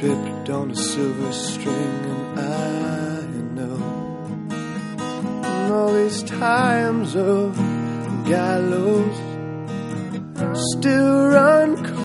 tripped on a silver string, and I know in all these times of gallows still run